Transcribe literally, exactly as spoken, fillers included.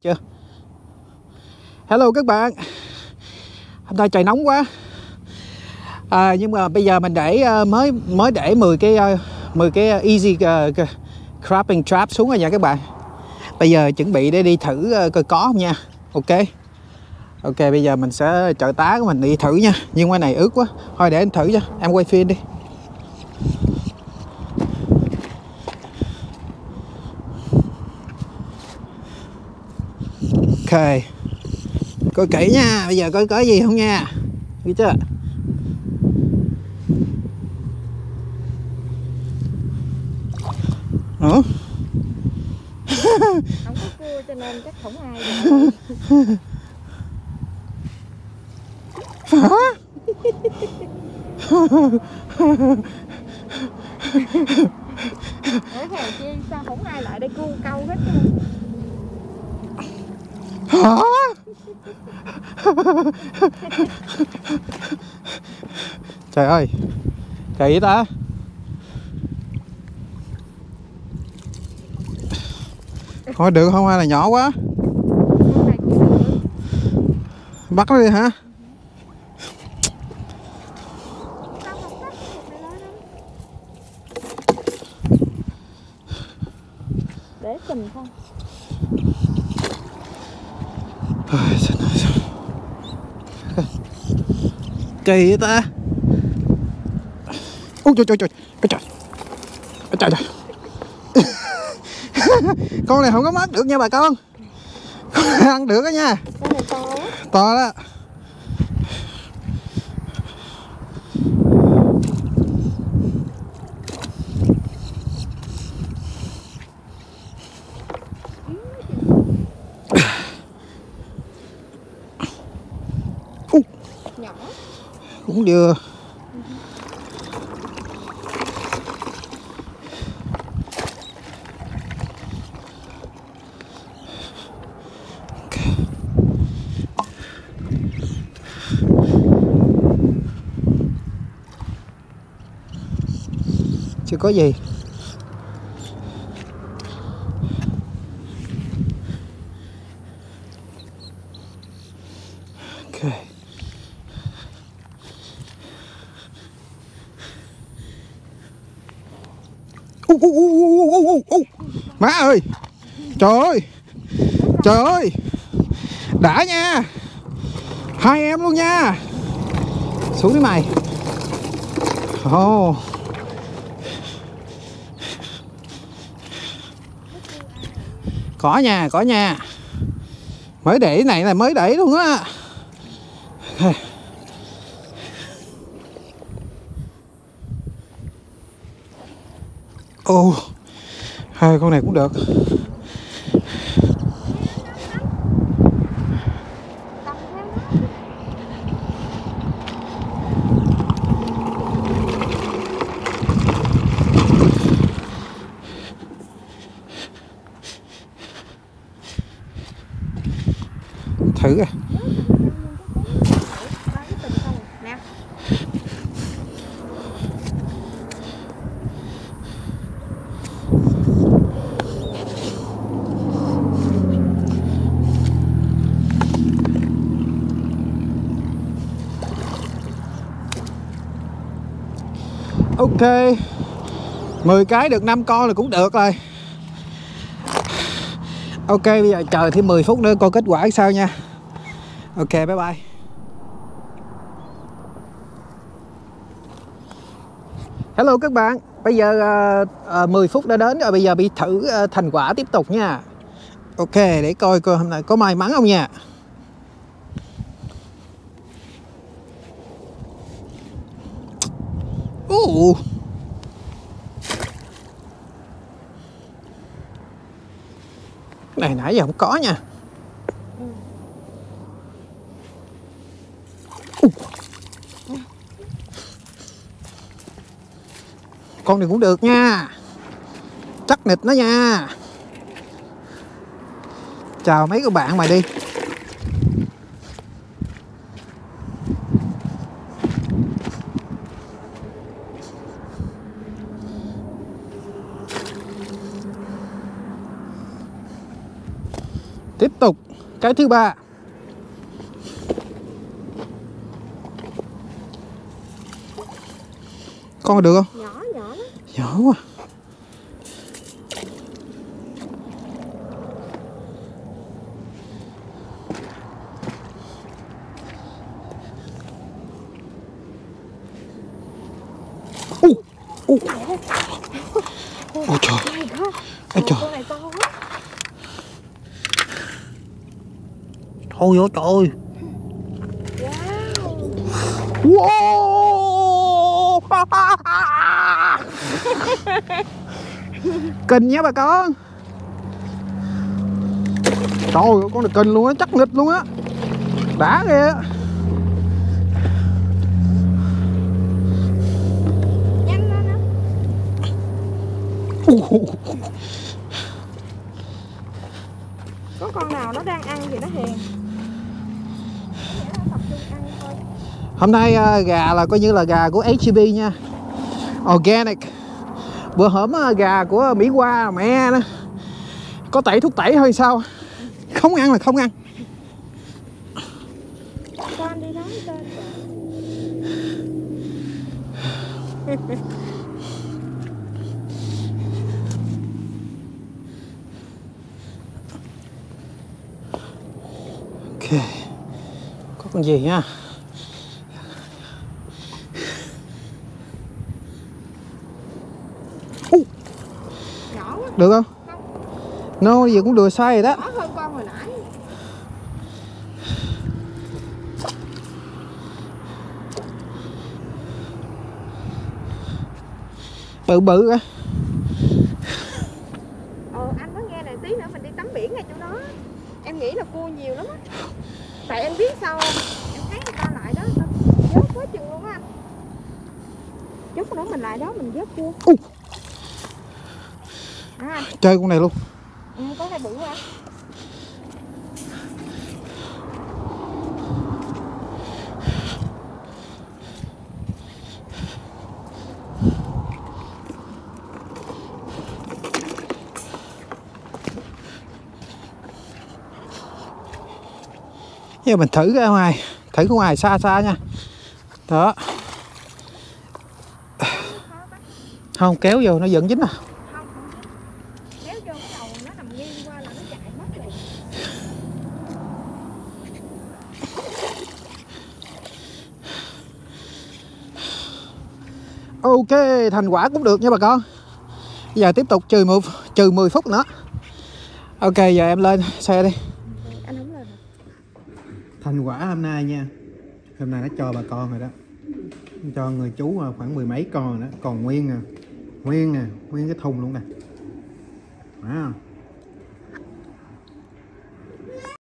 Chưa? Hello các bạn. Hôm nay trời nóng quá. À, nhưng mà bây giờ mình để mới mới để mười cái mười cái easy uh, crapping trap xuống rồi nha các bạn. Bây giờ chuẩn bị để đi thử coi có không nha. Ok. Ok, bây giờ mình sẽ trợ tá của mình đi thử nha. Nhưng cái này ướt quá. Thôi để anh thử cho. Em quay phim đi. Ok. Coi kỹ nha. Bây giờ coi có gì không nha. Biết chưa? Hả? Không có cua cho nên chắc không ai rồi. Hả? Ủa hèn chi sao không ai lại đây cua câu hết trơn. Hả? Trời ơi, kỳ ta. Thôi được không, hay là nhỏ quá. Bắt nó đi hả? Để tình không? Kỳ vậy ta. Ôi trời trời trời trời trời trời. Con này không có mất được nha bà con. Con này ăn được đó nha. Con này to quá. To đó. uh. Nhỏ. Cũng vừa. Chưa có gì. Ok. Uh, uh, uh, uh, uh, uh. Má ơi. Trời ơi. Trời ơi. Đã nha. Hai em luôn nha. Xuống đi mày. Ồ. Oh. Có nha, có nha. Mới để này là mới để luôn á. Ồ. Oh. Hai con này cũng được. Thử à. Ok, mười cái được năm con là cũng được rồi. Ok, bây giờ chờ thêm mười phút nữa coi kết quả sao nha. Ok, bye bye. Hello các bạn. Bây giờ uh, uh, mười phút đã đến rồi. Bây giờ bị thử uh, thành quả tiếp tục nha. Ok, để coi coi hôm nay có may mắn không nha. Uh. Cái này nãy giờ không có nha. uh. Con này cũng được nha. Chắc nịch nó nha. Chào mấy các bạn mày đi. Tiếp tục cái thứ ba. Con được không? Nhỏ nhỏ lắm. Nhỏ quá. Ui, ui. Ôi trời. Ôi trời. Con này to quá. Thôi ôi trời. Wow. Wow. Kinh nhé bà con. Trời ơi, con này kinh luôn á, chắc nghịch luôn á. Đã kìa. Nhanh lên á. Có con nào nó đang ăn thì nó hiền. Nó tập trung ăn thôi. Hôm nay uh, gà là coi như là gà của hát e bê nha. Organic. Bữa hổm uh, gà của Mỹ Hoa mẹ đó. Có tẩy thuốc tẩy thôi sao. Không ăn là không ăn. Con đi nói tên. Ok. Có con gì nha. Uh. Nhỏ quá. Được không? Không. No, giờ cũng được sai rồi đó. Nhỏ hơn con hồi nãy. Bự bự á. Ờ anh nói nghe này, tí nữa mình đi tắm biển ngay chỗ đó. Em nghĩ là cua nhiều lắm á. Tại em biết sao không? Em thấy người ta lại đó, người ta vớt quá chừng luôn á anh. Chút nữa mình lại đó mình vớt cua. Uh. À, anh. Chơi con này luôn. Ừ, có hai bự quá. Giờ mình thử ra ngoài, thử ra ngoài xa xa nha. Đó. Không, kéo vô nó vẫn dính à. Không, không dính. Kéo vô cái đầu nó nằm nghiêng qua là nó chạy mất liền. Ok, thành quả cũng được nha bà con. Giờ tiếp tục trừ một trừ mười phút nữa. Ok, giờ em lên xe đi. Anh không lên. Thành quả hôm nay nha. Hôm nay nó cho bà con rồi đó. Cho người chú khoảng mười mấy con rồi đó, còn nguyên à. Nguyên à, nguyên cái thùng luôn nè. Wow.